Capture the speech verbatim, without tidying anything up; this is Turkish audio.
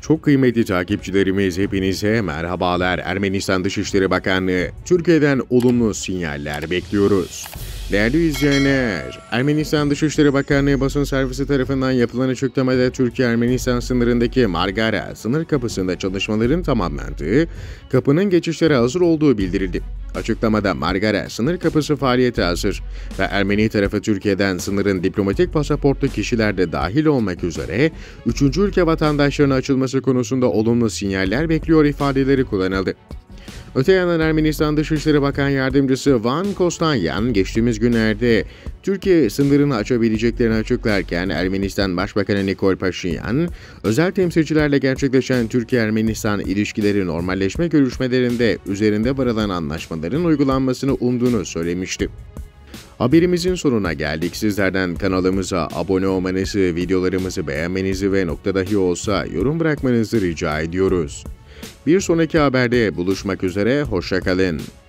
Çok kıymetli takipçilerimiz, hepinize merhabalar. Ermenistan Dışişleri Bakanlığı, Türkiye'den olumlu sinyaller bekliyoruz. Değerli izleyenler, Ermenistan Dışişleri Bakanlığı basın servisi tarafından yapılan açıklamada Türkiye-Ermenistan sınırındaki Margara sınır kapısında çalışmaların tamamlandığı, kapının geçişlere hazır olduğu bildirildi. Açıklamada Margara sınır kapısı faaliyete hazır ve Ermeni tarafı Türkiye'den sınırın diplomatik pasaportlu kişiler de dahil olmak üzere üçüncü ülke vatandaşlarına açılması konusunda olumlu sinyaller bekliyor ifadeleri kullanıldı. Öte yandan Ermenistan Dışişleri Bakan Yardımcısı Van Kostanyan geçtiğimiz günlerde Türkiye sınırını açabileceklerini açıklarken Ermenistan Başbakanı Nikol Paşinyan, özel temsilcilerle gerçekleşen Türkiye-Ermenistan ilişkileri normalleşme görüşmelerinde üzerinde varılan anlaşmaların uygulanmasını umduğunu söylemişti. Haberimizin sonuna geldik. Sizlerden kanalımıza abone olmanızı, videolarımızı beğenmenizi ve nokta dahi olsa yorum bırakmanızı rica ediyoruz. Bir sonraki haberde buluşmak üzere, hoşça kalın.